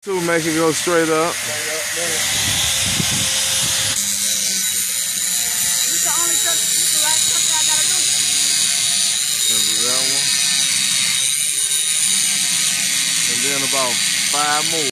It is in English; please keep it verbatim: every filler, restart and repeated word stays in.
Two, make it go straight up. This the only truck, this the last truck that I gotta do. This is that one. And then about five more.